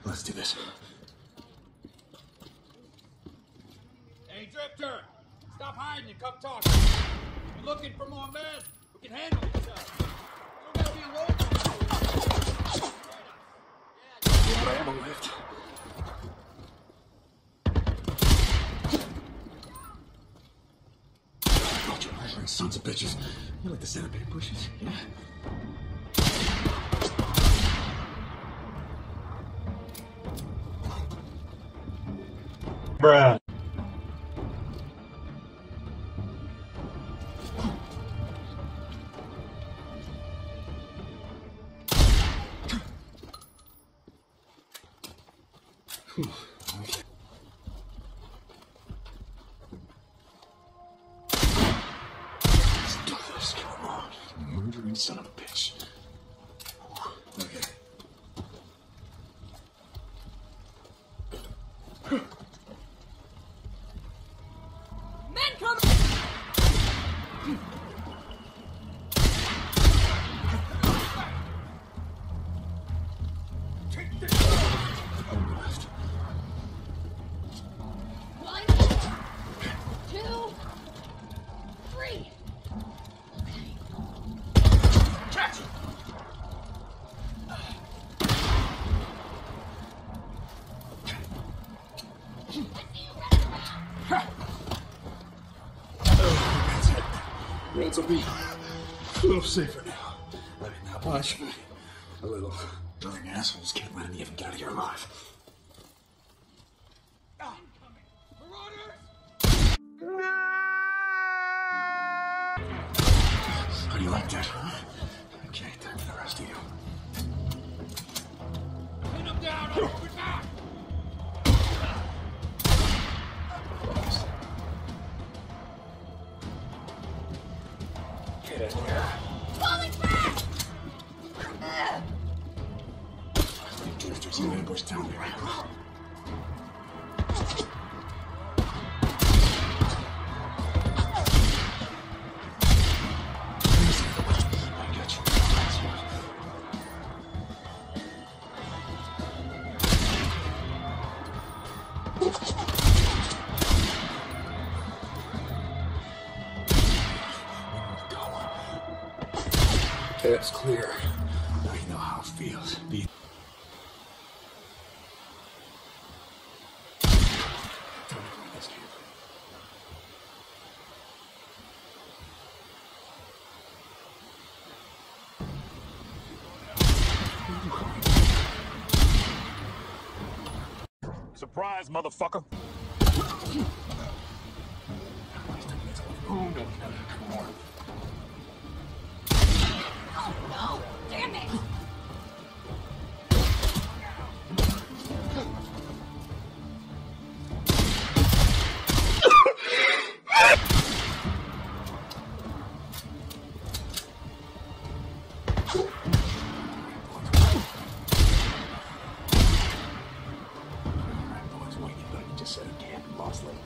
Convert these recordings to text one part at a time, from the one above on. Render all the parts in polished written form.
Let's do this. Hey, Drifter! Stop hiding and come talk. We're looking for more men who can handle themselves. You don't gotta be alone. Get my ammo left. Sons of bitches. You like the centipede bushes? Yeah. Bruh. Come on, murdering son of a bitch. Okay. Men come! Take this. On the left. 1, 2, 3. Catch! That's it. Roads will be a little safer now. I mean, not much, but a little. Nothing assholes can't let me even get out of here alive. How do you like that, huh? Okay, time for the rest of you. Pin him down! Open back! Get in here. Falling back! Drifters in ambush down there. I got you. It's clear. Now you know how it feels. Surprise, motherfucker. Oh no! Damn it! Just said it can't be lost like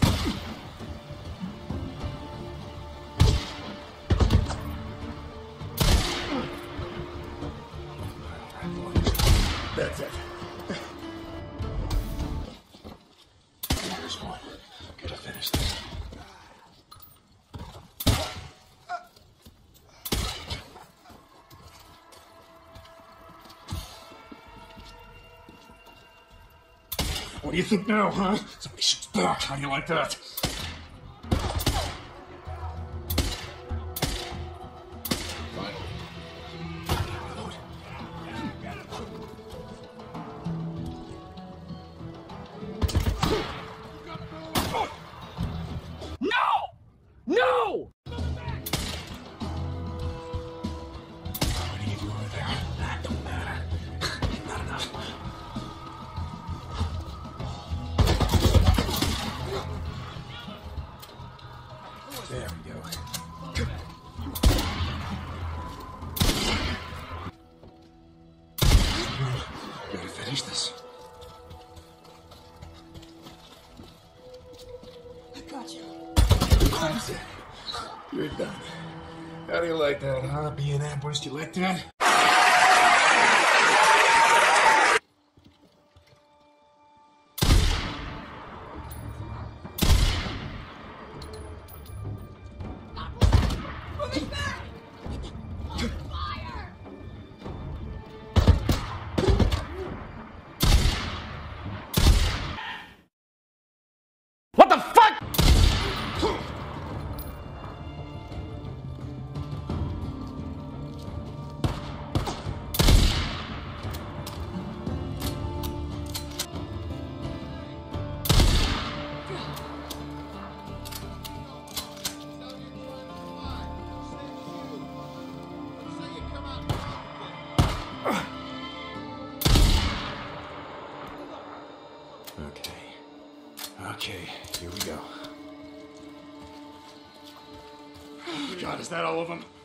that's it. Here's one. Gotta finish this. What do you think now, huh? Somebody shoots back. How do you like that? No! What do you do over there? That don't matter. Not enough. There we go. Gotta finish this. I got you. That's it. You're done. How do you like that, huh? Being ambushed, you like that? Okay, here we go. Oh, God, is that all of them?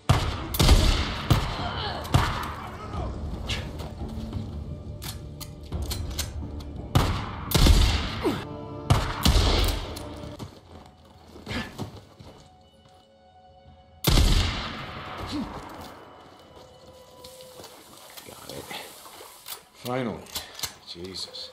Got it. Finally. Jesus.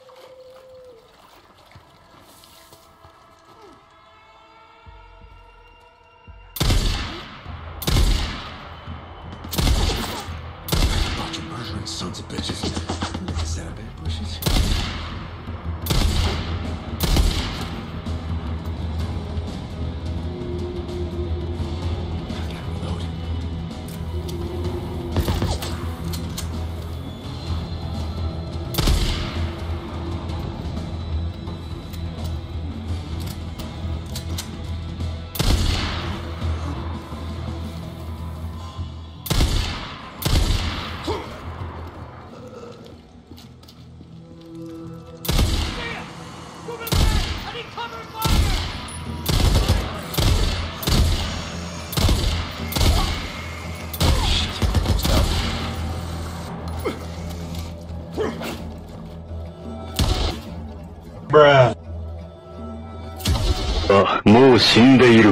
Bunch of murdering sons of bitches. Is that a bad bushes? I gotta reload. Bruh. あ、もう死んでいる。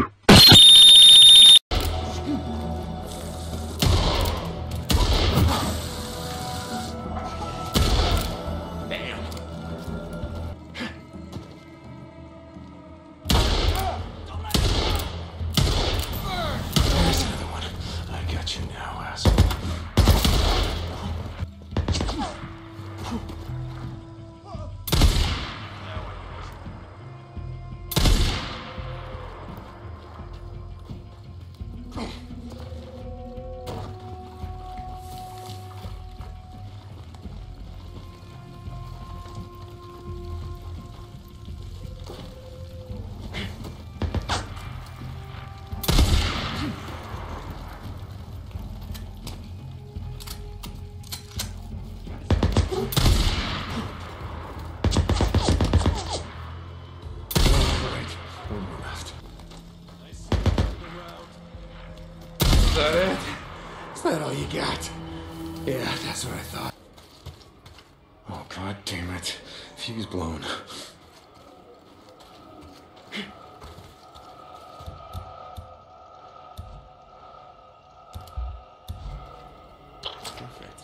There's another one. I got you now, asshole. Is that it? Is that all you got? Yeah, that's what I thought. Oh, God damn it. Fuse blown. Perfect.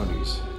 zombies.